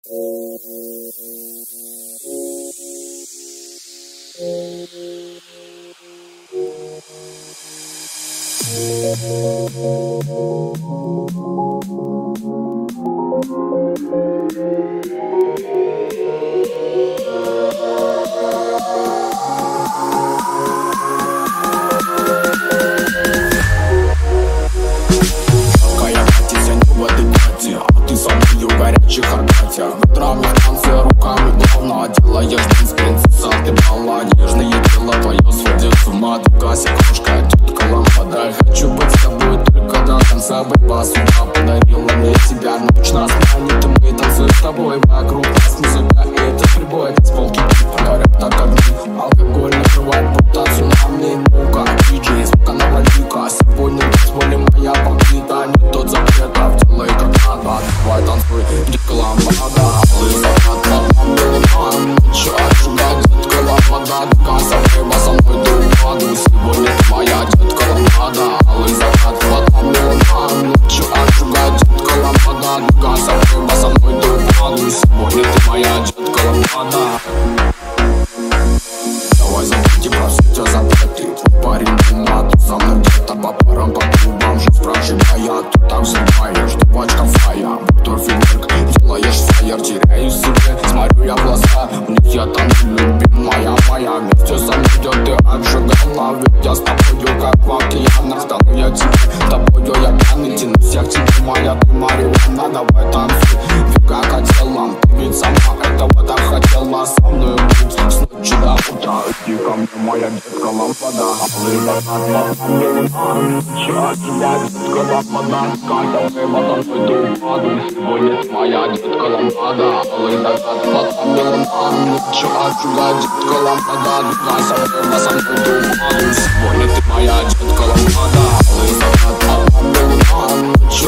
горячих объятиях, утрами в танце, руками плавно делаешь дэнс, принцесса, ты молодежное тело твое сводит с ума. Ты Кася, крошка, тетка лампада. Хочу быть с тобой только до конца. Борьба судьба подарила мне тебя. Ночь нас манит, и мы танцуем с тобой. Вокруг нас музыка, и это прибой. С полки горят так огни, алкоголь накрывает будто цунами. Ну-ка, диджей, звука навали-ка. Сегодня позволим моя победа. Не тот запретов, делай как надо. Давай танцуй, детка лампада. Алый закат, мама, мама. Ночью отжигать, детка лампада. Каса, рыба, со мной ты упаду. Сегодня ты моя детка лампада. Алый закат, мама, мама. Ночью отжигать, детка лампада. Каса, рыба, со мной ты упаду. Сегодня ты моя детка лампада. Давай забудем про все те запреты. Твой парень думает, за мной где-то по парам, по клубам же прожигая. Ты так взрываешь, ты пачка фая. Будто фейерверк, делаешь фаер, теряю себе. Смотрю я в глаза, у них я там любимая моя. Вместе со мной идет, ты отжигала. Ведь я с тобою как в океанах. Стану я тебе, тобою я пьяный. Тянусь я к тебе, моя ты Мариуана. Давай танцуй, ведь как хотела. Ты ведь сама этого так хотела со мной быть. С ночи до утра иди ко мне, моя детка лампада. Алый закат, мама, чё тебя, детка лампада. Катя, рыба, со мной ты упаду. Сегодня ты моя детка лампада. Алый закат, мама, чё отжигать, детка лампада. Катя, рыба, со мной ты упаду. Сегодня ты моя детка лампада. Алый закат, мама, чё